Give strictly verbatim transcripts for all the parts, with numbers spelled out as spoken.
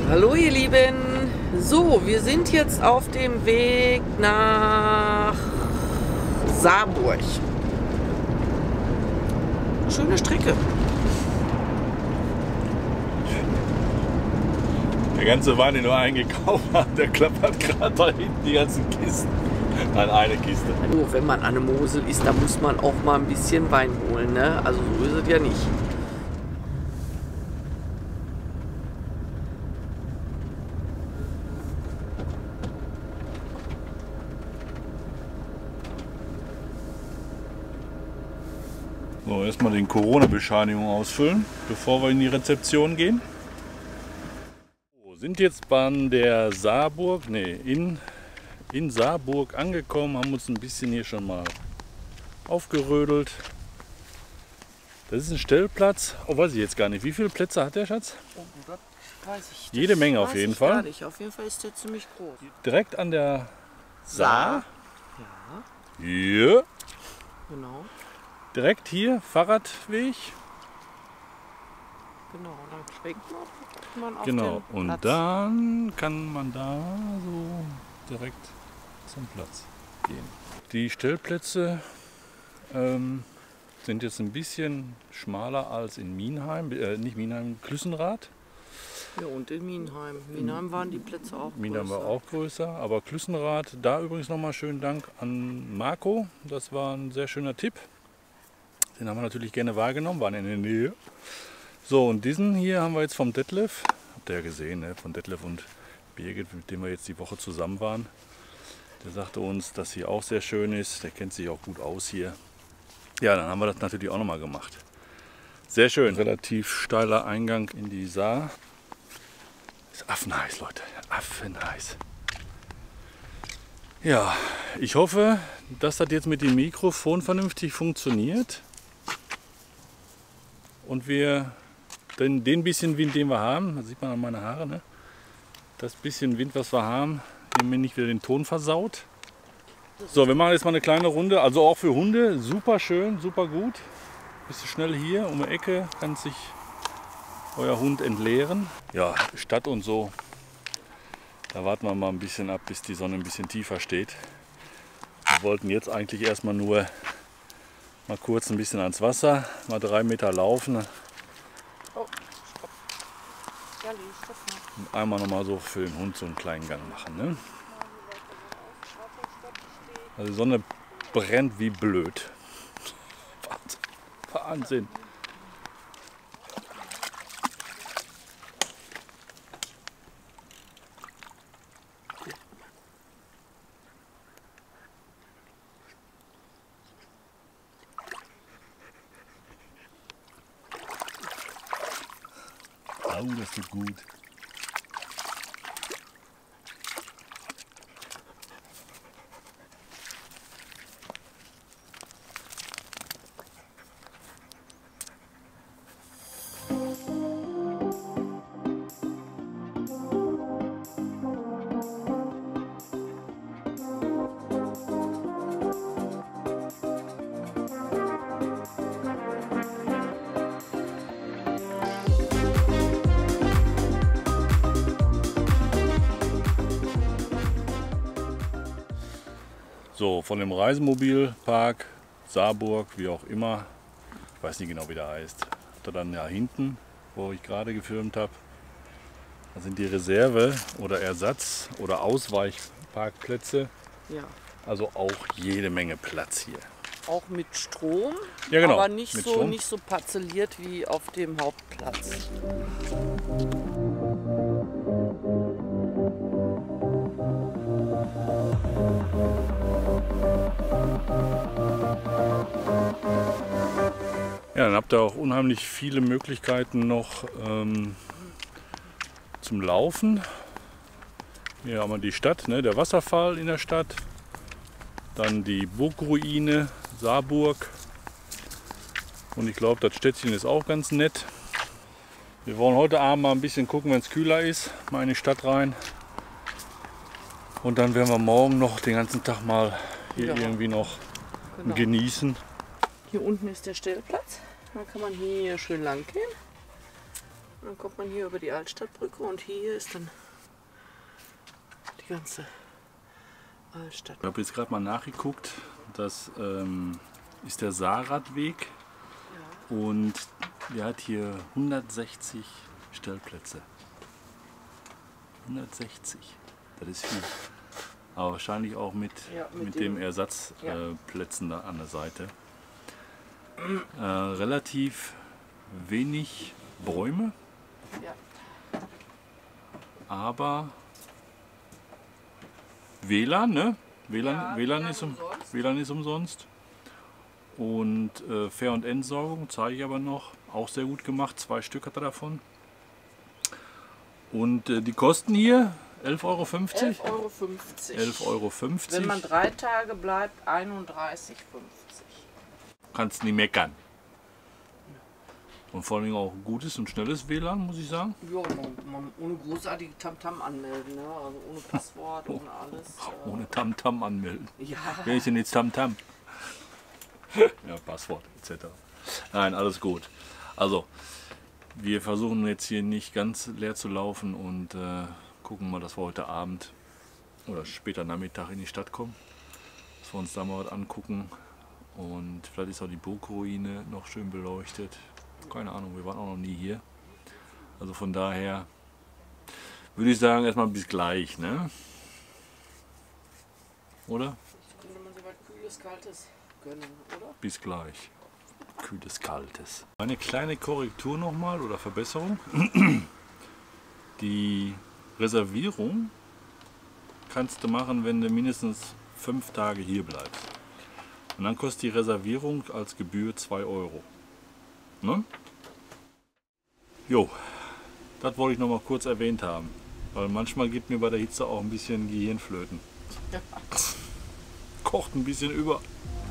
Hallo ihr Lieben, so wir sind jetzt auf dem Weg nach Saarburg. Schöne Strecke. Der ganze Wein, den wir eingekauft haben, der klappert gerade da hinten die ganzen Kisten. Nein, eine Kiste. Oh, wenn man an der Mosel ist, da muss man auch mal ein bisschen Wein holen, ne? Also so ist es ja nicht. So, erstmal den Corona-Bescheinigung ausfüllen, bevor wir in die Rezeption gehen. So, sind jetzt bei der Saarburg, nee, in, in Saarburg angekommen, haben uns ein bisschen hier schon mal aufgerödelt. Das ist ein Stellplatz, oh, weiß ich jetzt gar nicht. Wie viele Plätze hat der Schatz? Oh, das weiß ich. Jede Das Menge weiß auf jeden ich Fall. Gar nicht. Auf jeden Fall ist der ziemlich groß. Direkt an der Saar. Ja, Hier. genau. Direkt hier, Fahrradweg. Genau, dann schwenkt man, guckt man auf Genau, den und Platz. dann kann man da so direkt zum Platz gehen. Die Stellplätze ähm, sind jetzt ein bisschen schmaler als in Minheim, äh, nicht Minheim, Klüssenrath. Ja, und in Minheim. Minheim waren die Plätze auch Minheim größer. war auch größer, aber Klüssenrath, da übrigens nochmal schönen Dank an Marco. Das war ein sehr schöner Tipp. Den haben wir natürlich gerne wahrgenommen, waren in der Nähe. So, und diesen hier haben wir jetzt vom Detlef, habt ihr ja gesehen, ne? Von Detlef und Birgit, mit dem wir jetzt die Woche zusammen waren. Der sagte uns, dass hier auch sehr schön ist, der kennt sich auch gut aus hier. Ja, dann haben wir das natürlich auch nochmal gemacht. Sehr schön, relativ steiler Eingang in die Saar. Ist affenheiß, Leute, affenheiß. Ja, ich hoffe, dass das jetzt mit dem Mikrofon vernünftig funktioniert. Und wir den, den bisschen Wind, den wir haben, das sieht man an meinen Haaren, ne? Das bisschen Wind, was wir haben, mir nicht wieder den Ton versaut. So, wir machen jetzt mal eine kleine Runde, also auch für Hunde, super schön, super gut. Bist du schnell hier um die Ecke, kann sich euer Hund entleeren. Ja, Stadt und so, da warten wir mal ein bisschen ab, bis die Sonne ein bisschen tiefer steht. Wir wollten jetzt eigentlich erstmal nur mal kurz ein bisschen ans Wasser, mal drei Meter laufen. Oh, stopp. Ja, stopp mal. Und einmal noch mal so für den Hund so einen kleinen Gang machen. Ne? Also die Sonne brennt wie blöd. Wahnsinn. Wahnsinn. Oh, das tut gut. So, von dem Reisemobilpark Saarburg, wie auch immer, ich weiß nicht genau, wie der heißt, da dann ja hinten, wo ich gerade gefilmt habe, da sind die Reserve- oder Ersatz- oder Ausweichparkplätze. Ja. Also auch jede Menge Platz hier. Auch mit Strom, Ja, genau, aber nicht mit so, Strom. nicht so parzelliert wie auf dem Hauptplatz. Ja, dann habt ihr auch unheimlich viele Möglichkeiten noch ähm, zum Laufen. Hier haben wir die Stadt, ne, der Wasserfall in der Stadt. Dann die Burgruine Saarburg. Und ich glaube, das Städtchen ist auch ganz nett. Wir wollen heute Abend mal ein bisschen gucken, wenn es kühler ist, mal in die Stadt rein. Und dann werden wir morgen noch den ganzen Tag mal hier Ja. irgendwie noch Genau. genießen. Hier unten ist der Stellplatz. Dann kann man hier schön lang gehen. Dann kommt man hier über die Altstadtbrücke und hier ist dann die ganze Altstadt. Ich habe jetzt gerade mal nachgeguckt, das ähm, ist der Saarradweg Ja. und der hat hier hundertsechzig Stellplätze. hundertsechzig, das ist viel. Aber wahrscheinlich auch mit, Ja, mit mit dem- dem Ersatzplätzen Ja. äh, da an der Seite. Äh, relativ wenig Bäume, Ja. aber W L A N, ne? W L A N, Ja, W L A N, W L A N ist, um, umsonst. W L A N ist umsonst. Und äh, Fähr- und Entsorgung zeige ich aber noch. Auch sehr gut gemacht, zwei Stück hat er davon. Und äh, die kosten hier elf Euro fünfzig. elf Euro fünfzig. elf Euro fünfzig. Wenn man drei Tage bleibt, einunddreißig fünfzig. Kannst nie meckern. Und vor allem auch gutes und schnelles W L A N, muss ich sagen. Ja, man, man ohne großartige Tamtam anmelden, ne? Also ohne Passwort, ohne alles. Äh, Ohne Tamtam anmelden. ja, Wer ist denn jetzt Tamtam? Ja, Passwort et cetera. Nein, alles gut. Also, wir versuchen jetzt hier nicht ganz leer zu laufen und äh, gucken mal, dass wir heute Abend oder später Nachmittag in die Stadt kommen. Dass wir uns da mal was angucken. Und vielleicht ist auch die Burgruine noch schön beleuchtet. Keine Ahnung, wir waren auch noch nie hier. Also von daher würde ich sagen, erstmal bis gleich, ne? Oder? könnte man sich was Kühles, Kaltes gönnen, oder? Bis gleich. Kühles, kaltes. Eine kleine Korrektur nochmal oder Verbesserung. Die Reservierung kannst du machen, wenn du mindestens fünf Tage hier bleibst. Und dann kostet die Reservierung als Gebühr zwei Euro. Ne? Jo, das wollte ich noch mal kurz erwähnt haben. Weil manchmal geht mir bei der Hitze auch ein bisschen Gehirnflöten. Ja. Kocht ein bisschen über.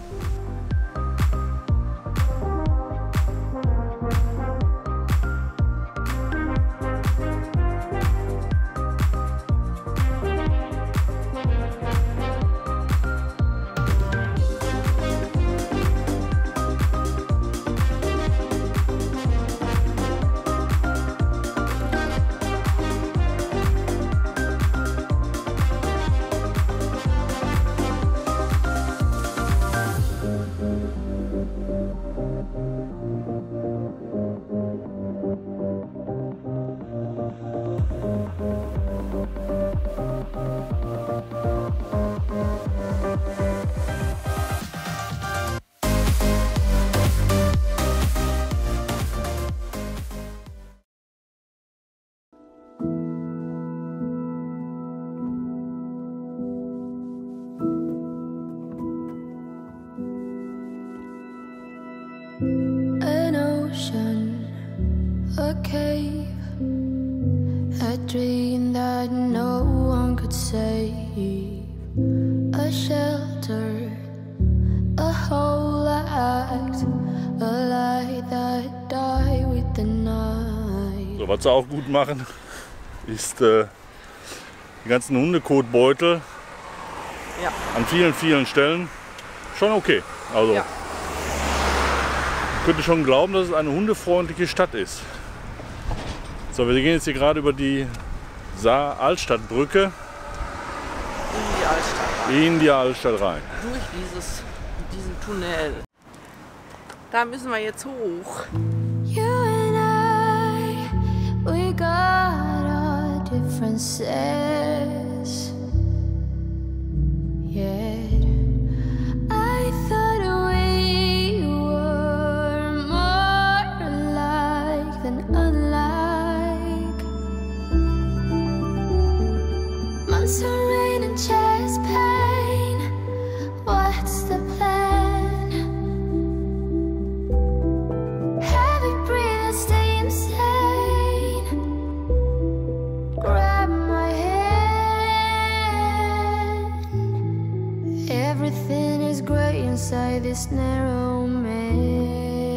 An ocean, a cave, a dream that no one could save, a shelter, a whole act, a light that died with the night. So, was sie auch gut machen, ist äh, die ganzen Hundekotbeutel Ja. an vielen, vielen Stellen schon okay. Also Ja. ich könnte schon glauben, dass es eine hundefreundliche Stadt ist. So, wir gehen jetzt hier gerade über die Saar-Altstadtbrücke In die Altstadt rein. in die Altstadt rein. Durch dieses, diesen Tunnel. Da müssen wir jetzt hoch. You and I, we got our differences. Yet I thought we were more alike than unlike. Months of rain and chest pain. What's the plan? Heavy breathing, stay insane. Grab my hand. Everything is great inside this narrow maze.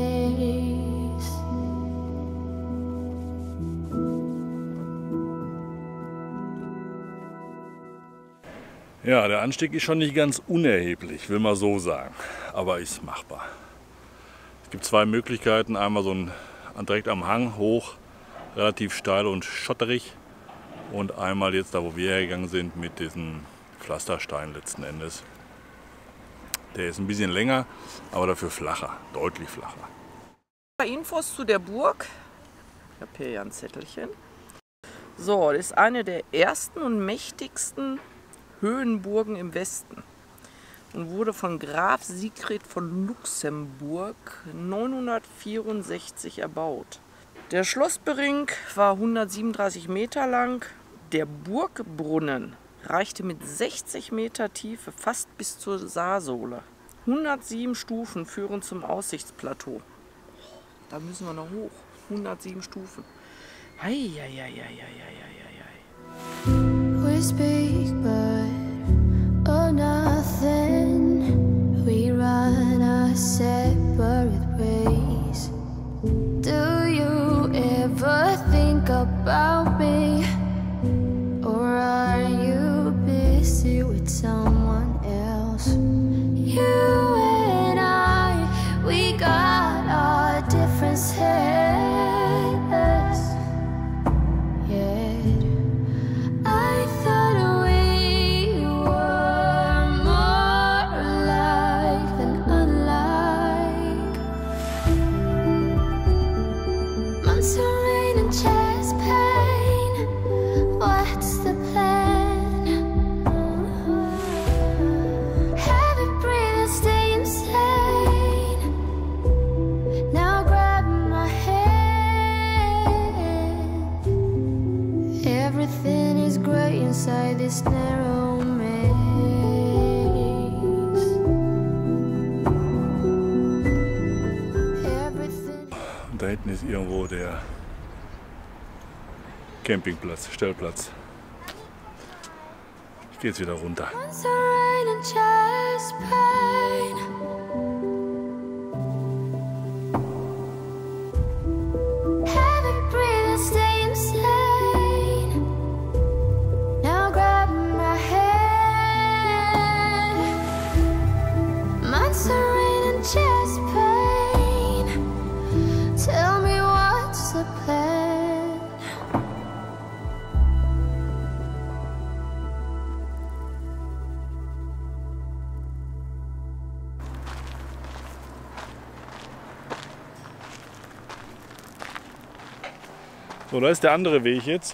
Ja, der Anstieg ist schon nicht ganz unerheblich, will man so sagen, aber ist machbar. Es gibt zwei Möglichkeiten, einmal so ein direkt am Hang hoch relativ steil und schotterig. Und einmal jetzt da, wo wir hergegangen sind, mit diesen Pflastersteinen letzten Endes. Der ist ein bisschen länger, aber dafür flacher, deutlich flacher. Infos zu der Burg. Ich habe hier ja ein Zettelchen. So, das ist eine der ersten und mächtigsten Höhenburgen im Westen und wurde von Graf Siegfried von Luxemburg neunhundertvierundsechzig erbaut. Der Schlossberink war hundertsiebenunddreißig Meter lang. Der Burgbrunnen reichte mit sechzig Meter Tiefe fast bis zur Saarsohle. hundertsieben Stufen führen zum Aussichtsplateau. Da müssen wir noch hoch. hundertsieben Stufen. Hei, hei, hei, hei, hei, hei. We speak, but oh, nothing. We run our separate ways. Do you ever think about me? Or are you busy with someone else? You and I, we got our differences. Yet I thought we were more alike than unlike. Months of rain and chest pain. What's the plan? Have it breathe and stay insane. Now grab my hand. Everything is great inside this narrow maze. Everything. Und da hinten ist irgendwo der Campingplatz, Stellplatz. Ich gehe jetzt wieder runter. Months of rain and chest pain. Have it breathe and stay insane. Now grab my hand. Months of rain and chest pain. Tell me what's the plan? So, da ist der andere Weg jetzt.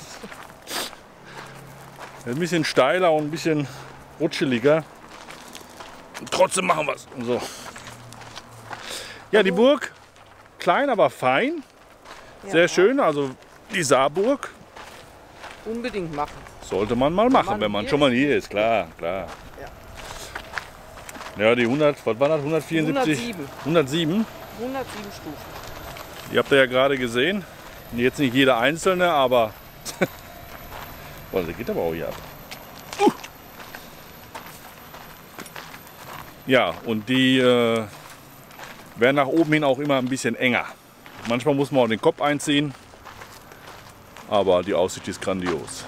Der ist ein bisschen steiler und ein bisschen rutscheliger. Und trotzdem machen wir es. So. Ja, die Burg, klein, aber fein. Sehr Ja. schön, also die Saarburg Unbedingt machen. sollte man mal machen, man wenn man hier schon mal hier ist, klar, klar. Ja. Ja, die hundert, was war das, hundertvierundsiebzig? hundertsieben. hundertsieben. hundertsieben Stufen. Die habt ihr ja gerade gesehen. Jetzt nicht jede einzelne, aber boah, das geht aber auch hier ab. Uh. Ja, und die äh, werden nach oben hin auch immer ein bisschen enger. Manchmal muss man auch den Kopf einziehen, aber die Aussicht ist grandios.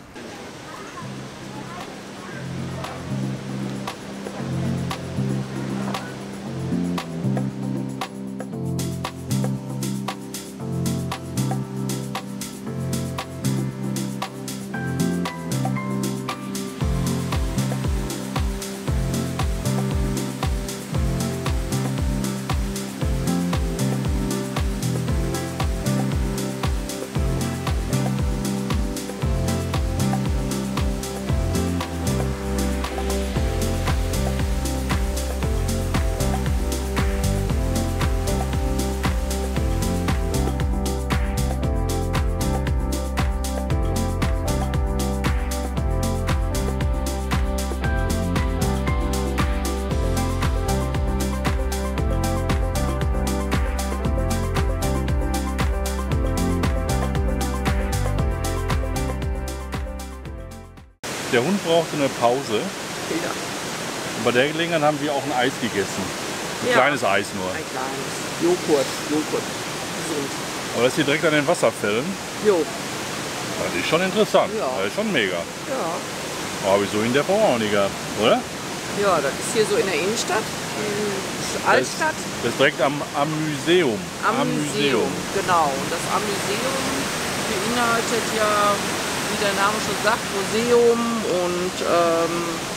Der Hund brauchte eine Pause. Ja. Und bei der Gelegenheit haben wir auch ein Eis gegessen. Ein Ja. kleines Eis nur. Ein kleines. Joghurt. Joghurt. Gesund. Aber das ist hier direkt an den Wasserfällen. Jo. Das ist schon interessant. Ja. Das ist schon mega. Ja. Habe ich so in der Form auch nicht gehabt, oder? Ja, das ist hier so in der Innenstadt. Die Altstadt. Das, das ist direkt am, am Museum. Am, am Museum. Museum, genau. Und das Am Museum beinhaltet ja, wie der Name schon sagt, Museum und, ähm,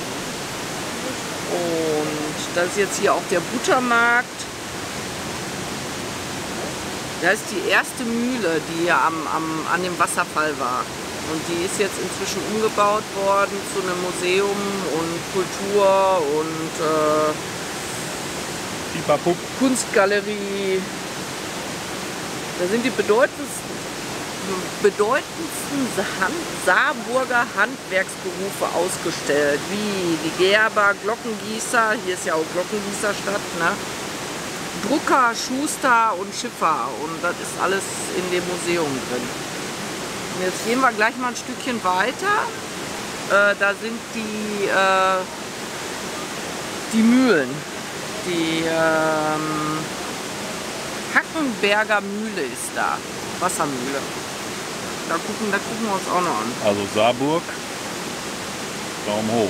und das ist jetzt hier auch der Buttermarkt. Das ist die erste Mühle, die hier am, am, an dem Wasserfall war. Und die ist jetzt inzwischen umgebaut worden zu einem Museum und Kultur und äh, Kunstgalerie. Da sind die bedeutendsten, bedeutendsten Hand, Saarburger Handwerksberufe ausgestellt, wie die Gerber, Glockengießer, hier ist ja auch Glockengießerstadt, ne? Drucker, Schuster und Schiffer, und das ist alles in dem Museum drin. Und jetzt gehen wir gleich mal ein Stückchen weiter. Äh, da sind die, äh, die Mühlen. Die ähm, Hackenberger Mühle ist da. Wassermühle. Da gucken, da gucken wir uns auch noch an. Also Saarburg, Daumen hoch.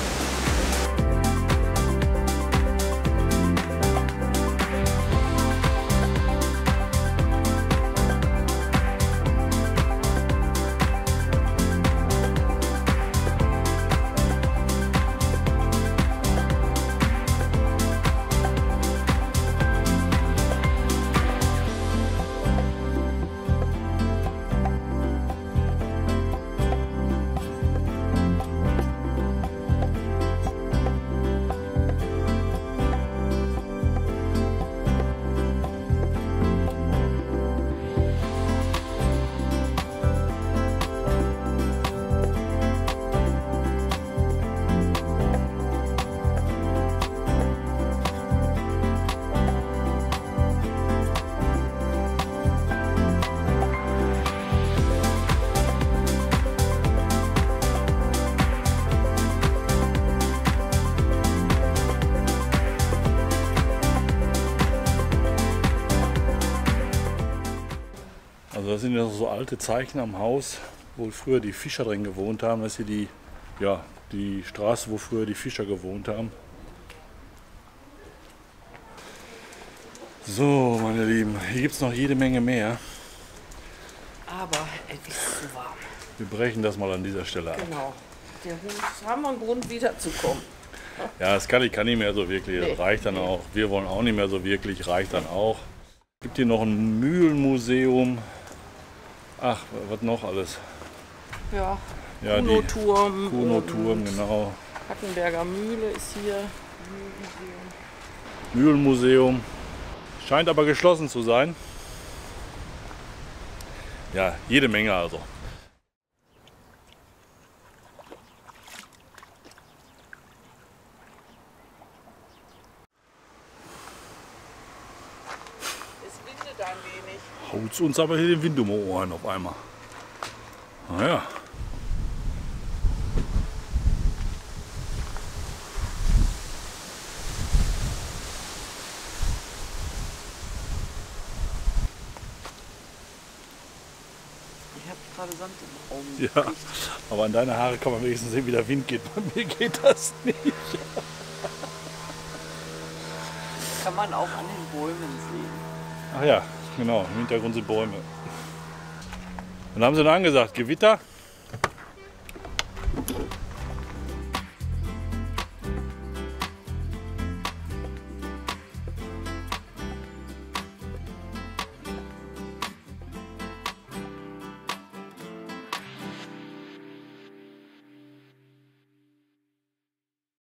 Also das sind ja so alte Zeichen am Haus, wo früher die Fischer drin gewohnt haben. Das ist hier die, ja, die Straße, wo früher die Fischer gewohnt haben. So, meine Lieben, hier gibt es noch jede Menge mehr. Aber es ist zu warm. Wir brechen das mal an dieser Stelle ab. Genau. Der Hund, haben wir einen Grund wiederzukommen. Ja, das kann ich kann nicht mehr so wirklich. Nee. Das reicht dann auch. Wir wollen auch nicht mehr so wirklich. Reicht dann auch. Es gibt hier noch ein Mühlenmuseum. Ach, was noch alles? Ja, Ja, Kuno-Turm. Kuno-Turm, genau. Hackenberger Mühle ist hier. Mühlenmuseum. Scheint aber geschlossen zu sein. Ja, jede Menge also. Es windet ein wenig. Haut uns aber hier den Wind um die Ohren auf einmal. Naja. Ich habe gerade Sand im Augen. Ja, aber an deine Haare kann man wenigstens sehen, wie der Wind geht. Bei mir geht das nicht. Kann man auch an den Bäumen sehen. Ach ja, genau, im Hintergrund sind Bäume. Dann haben sie dann angesagt, Gewitter.